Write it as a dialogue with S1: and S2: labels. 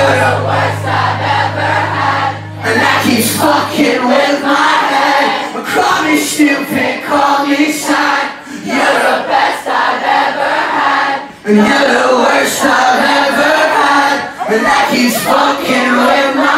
S1: You're the worst I've ever had, and that keeps fucking with my head. Call me stupid, call me sad. You're the best I've ever had, and you're the worst I've ever had, and that keeps fucking with my head.